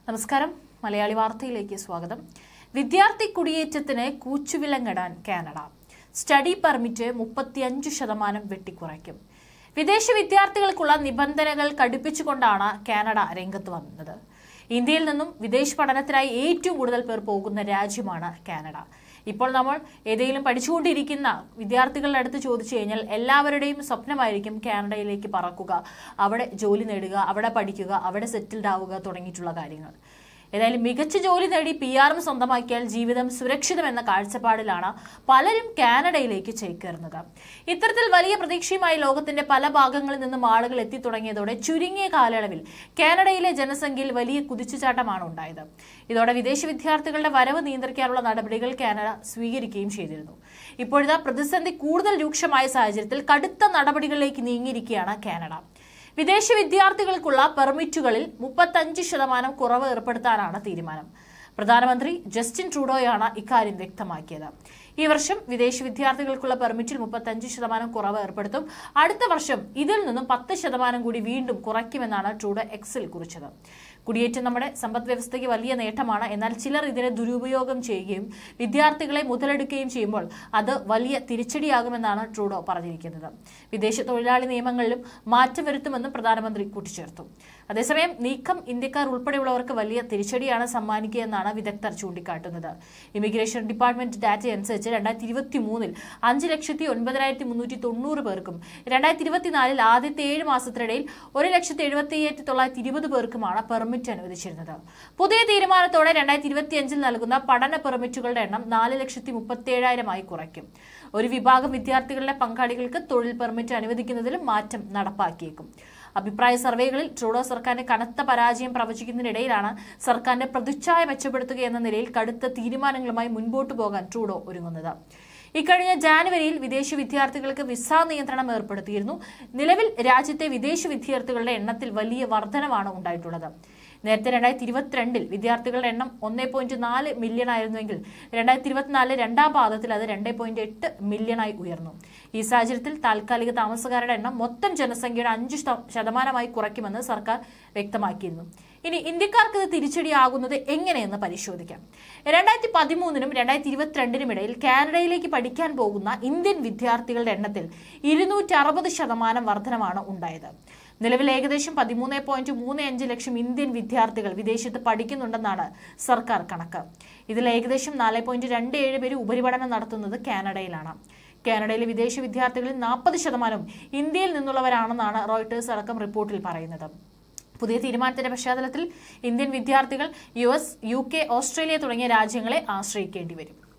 നമസ്കാരം. മലയാളി വാർത്തയിലേക്ക് സ്വാഗതം. വിദ്യാർത്ഥി കുടിയേറ്റത്തിന് കൂച്ചുവിലങ്ങിടാൻ കാനഡ. സ്റ്റഡി പെർമിറ്റ് 35% വെട്ടിക്കുറയ്ക്കും. വിദേശ വിദ്യാർത്ഥികൾക്കുള്ള നിബന്ധനകൾ കടുപ്പിച്ചുകൊണ്ടാണ് കാനഡ രംഗത്ത് വന്നത്. ഇന്ത്യയിൽ നിന്നും വിദേശ പഠനത്തിനായി ഏറ്റവും കൂടുതൽ പേർ പോകുന്ന രാജ്യമാണ് കാനഡ. ഇപ്പോൾ നമ്മൾ ഏതെങ്കിലും പഠിച്ചുകൊണ്ടിരിക്കുന്ന വിദ്യാർത്ഥികളുടെ അടുത്ത് ചോദിച്ചു കഴിഞ്ഞാൽ എല്ലാവരുടെയും സ്വപ്നമായിരിക്കും കാനഡയിലേക്ക് പറക്കുക, അവിടെ ജോലി നേടുക, അവിടെ പഠിക്കുക, അവിടെ സെറ്റിൽഡ് ആവുക തുടങ്ങിയിട്ടുള്ള കാര്യങ്ങൾ. ഏതായാലും മികച്ച ജോലി നേടി PR സ്വന്തമാക്കിയാൽ ജീവിതം സുരക്ഷിതമെന്ന കാഴ്ചപ്പാടിലാണ് പലരും കാനഡയിലേക്ക് ചേക്കേറുന്നത്. ഇത്തരത്തിൽ വലിയ പ്രതീക്ഷയുമായി ലോകത്തിന്റെ പല ഭാഗങ്ങളിൽ നിന്നും ആളുകൾ എത്തിത്തുടങ്ങിയതോടെ ചുരുങ്ങിയ കാലയളവിൽ കാനഡയിലെ ജനസംഖ്യയിൽ വലിയ കുതിച്ചുചാട്ടമാണ് ഉണ്ടായത്. ഇതോടെ വിദേശ വിദ്യാർത്ഥികളുടെ വരവ് നിയന്ത്രിക്കാനുള്ള നടപടികൾ കാനഡ സ്വീകരിക്കുകയും ചെയ്തിരുന്നു. ഇപ്പോഴത്തെ പ്രതിസന്ധി കൂടുതൽ രൂക്ഷമായ സാഹചര്യത്തിൽ കടുത്ത നടപടികളിലേക്ക് നീങ്ങിയിരിക്കുകയാണ് കാനഡ. വിദേശ വിദ്യാർത്ഥികൾക്കുള്ള പെർമിറ്റുകളിൽ 35% കുറവ് ഏർപ്പെടുത്താനാണ് തീരുമാനം. പ്രധാനമന്ത്രി ജസ്റ്റിൻ ട്രൂഡോയാണ് ഇക്കാര്യം വ്യക്തമാക്കിയത്. ഈ വർഷം വിദേശ വിദ്യാർത്ഥികൾക്കുള്ള പെർമിറ്റിൽ 35% കുറവ് ഏർപ്പെടുത്തും. അടുത്ത വർഷം ഇതിൽ നിന്നും 10% കൂടി വീണ്ടും കുറയ്ക്കുമെന്നാണ് ട്രൂഡോ എക്സിൽ കുറിച്ചത്. കുടിയേറ്റം നമ്മുടെ സമ്പദ് വ്യവസ്ഥയ്ക്ക് വലിയ നേട്ടമാണ്. എന്നാൽ ചിലർ ഇതിനെ ദുരുപയോഗം ചെയ്യുകയും വിദ്യാർത്ഥികളെ മുതലെടുക്കുകയും ചെയ്യുമ്പോൾ അത് വലിയ തിരിച്ചടിയാകുമെന്നാണ് ട്രൂഡോ പറഞ്ഞിരിക്കുന്നത്. വിദേശ തൊഴിലാളി നിയമങ്ങളിലും മാറ്റം വരുത്തുമെന്നും പ്രധാനമന്ത്രി കൂട്ടിച്ചേർത്തു. അതേസമയം നീക്കം ഇന്ത്യക്കാർ ഉൾപ്പെടെയുള്ളവർക്ക് വലിയ തിരിച്ചടിയാണ് സമ്മാനിക്കുക എന്നാണ് വിദഗ്ധർ ചൂണ്ടിക്കാട്ടുന്നത്. ഇമിഗ്രേഷൻ ഡിപ്പാർട്ട്മെന്റ് ഡാറ്റ അനുസരിച്ച് 2023 5,09,390 പേർക്കും 2024 ആദ്യത്തെ 7 മാസത്തിനിടയിൽ 1,75,920 പേർക്കുമാണ് പെർമിറ്റ് അനുവദിച്ചിരുന്നത്. പുതിയ തീരുമാനത്തോടെ 2025 നൽകുന്ന പഠന പെർമിറ്റുകളുടെ എണ്ണം 4,37,000 കുറയ്ക്കും. ഒരു വിഭാഗം വിദ്യാർത്ഥികളുടെ പങ്കാളികൾക്ക് തൊഴിൽ പെർമിറ്റ് അനുവദിക്കുന്നതിലും മാറ്റം നടപ്പാക്കിയേക്കും. അഭിപ്രായ സർവേകളിൽ ട്രൂഡോ സർക്കാരിന് കനത്ത പരാജയം പ്രവചിക്കുന്നതിനിടയിലാണ് സർക്കാരിന്റെ പ്രതിച്ഛായ മെച്ചപ്പെടുത്തുക എന്ന നിലയിൽ കടുത്ത തീരുമാനങ്ങളുമായി മുൻപോട്ടു പോകാൻ ട്രൂഡോ ഒരുങ്ങുന്നത്. ഇക്കഴിഞ്ഞ ജാനുവരിയിൽ വിദേശ വിദ്യാർത്ഥികൾക്ക് വിസ നിയന്ത്രണം ഏർപ്പെടുത്തിയിരുന്നു. നിലവിൽ രാജ്യത്തെ വിദേശ വിദ്യാർത്ഥികളുടെ എണ്ണത്തിൽ വലിയ വർധനവാണ് ഉണ്ടായിട്ടുള്ളത്. നേരത്തെ 2022 വിദ്യാർത്ഥികളുടെ എണ്ണം 1.4 മില്യൺ ആയിരുന്നുവെങ്കിൽ 2024 രണ്ടാം പാദത്തിൽ അത് 2.8 മില്യണായി ഉയർന്നു. ഈ സാഹചര്യത്തിൽ താൽക്കാലിക താമസക്കാരുടെ എണ്ണം മൊത്തം ജനസംഖ്യയുടെ 5% കുറയ്ക്കുമെന്ന് സർക്കാർ വ്യക്തമാക്കിയിരുന്നു. ഇനി ഇന്ത്യക്കാർക്ക് ഇത് തിരിച്ചടിയാകുന്നത് എങ്ങനെയെന്ന് പരിശോധിക്കാം. 2013 2022 ഇടയിൽ കാനഡയിലേക്ക് പഠിക്കാൻ പോകുന്ന ഇന്ത്യൻ വിദ്യാർത്ഥികളുടെ എണ്ണത്തിൽ 260% വർധനമാണ് ഉണ്ടായത്. നിലവിൽ ഏകദേശം 13.35 ലക്ഷം ഇന്ത്യൻ വിദ്യാർത്ഥികൾ വിദേശത്ത് പഠിക്കുന്നുണ്ടെന്നാണ് സർക്കാർ കണക്ക്. ഇതിൽ ഏകദേശം 4.27 പേര് ഉപരിപഠനം നടത്തുന്നത് കാനഡയിലാണ്. കാനഡയിലെ വിദേശ വിദ്യാർത്ഥികളിൽ 40% ഇന്ത്യയിൽ നിന്നുള്ളവരാണെന്നാണ് റോയിട്ടേഴ്സ് അടക്കം റിപ്പോർട്ടിൽ പറയുന്നത്. പുതിയ തീരുമാനത്തിന്റെ പശ്ചാത്തലത്തിൽ ഇന്ത്യൻ വിദ്യാർത്ഥികൾ US, UK, ഓസ്ട്രേലിയ തുടങ്ങിയ രാജ്യങ്ങളെ ആശ്രയിക്കേണ്ടി വരും.